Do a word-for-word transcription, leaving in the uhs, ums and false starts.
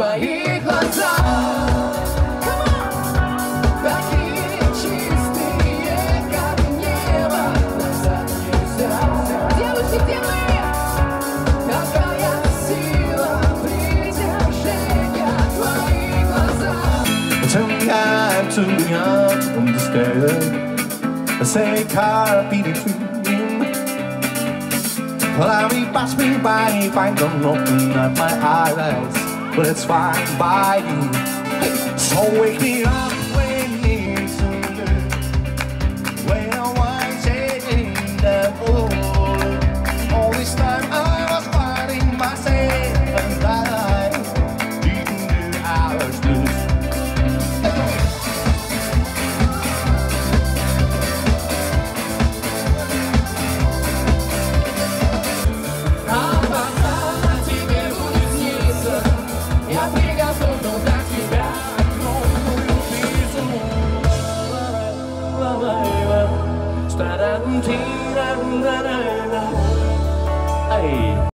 твои глаза. Такие чистые, как небо. Назад нельзя. Девушки, где вы? Какая сила притяжения твои глаза. Tell me I'm too young to understand. I say car beating dream. Well, I mean, pass me by if I don't open up my eyes. But it's fine by you. So wake me up.